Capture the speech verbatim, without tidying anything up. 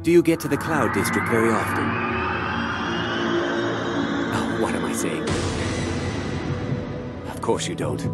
Do you get to the Cloud District very often? Oh, what am I saying? Of course you don't.